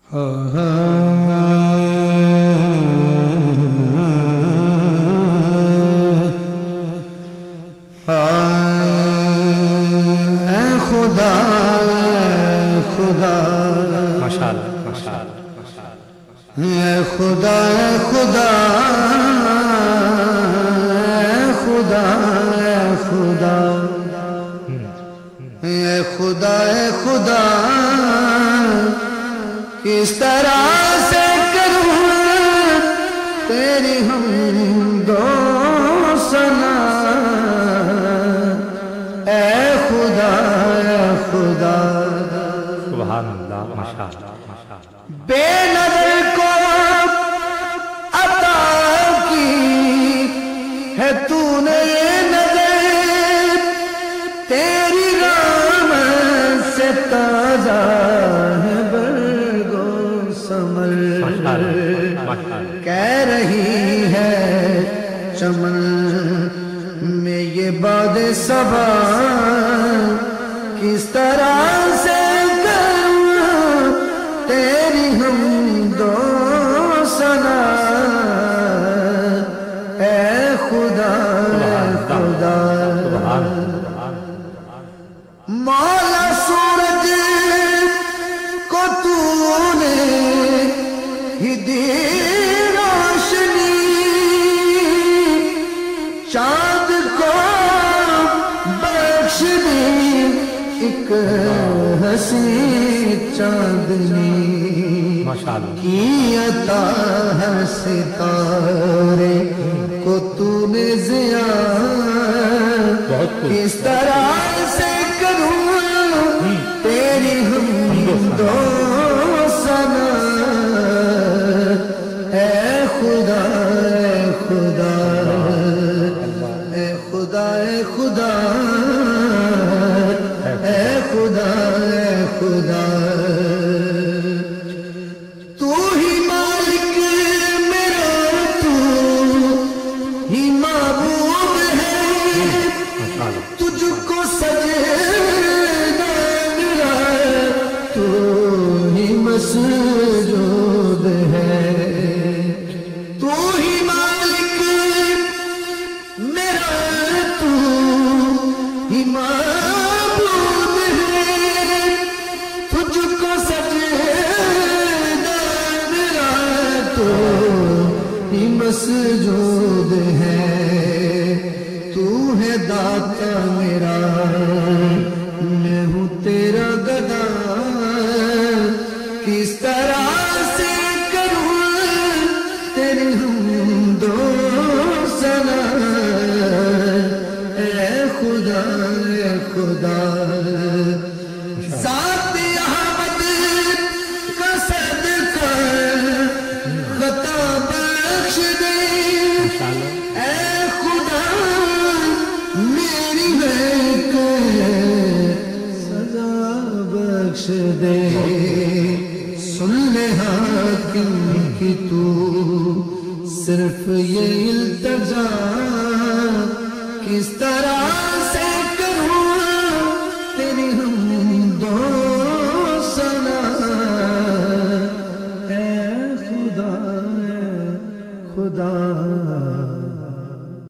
خدا خدا ماشاءاللہ اے خدا خدا خدا خدا اے خدا خدا کس طرح سے کروں تیری حمد و ثنا اے خدا خدا سبحان اللہ ماشاءاللہ بے نظر کو عطا کی ہے تو نے یہ نظر تیری رحمت سے تازہ ہے برگ و ثمر کہہ رہی ہے چمن میں یہ باد صبا کس طرح سے تیری حمد و ثنا اے خدا خدا مولا سورج کو تو نے ہی دی روشنی چاند کو بخش دی ایک حسین چاندنی کی عطا ہے ستارے کو تو نے ضیا کس طرح سے کروں تیری حمد و ثنا اے خدا خدا اے خدا خدا اے خدا خدا تو ہی مالک میرا تو ہی محبوب ہے تجھ کو سجدہ میرا تو ہی مسجود ہے تو ہی مالک میرا تو ہی محبوب ہے تجھ کو سجدہ میرا تو ہی مسجود ہے تو ہے داتا میرا میں ہوں تیرا گدا کس طرح سے کروں تیری حمد و ثنا اے خدا خدا ذات احمد کا صدقہ خطا بخش دے اے خدا میری نیک سزا بخش دے سن لے حاکم کی تو صرف یہ التجا کس طرح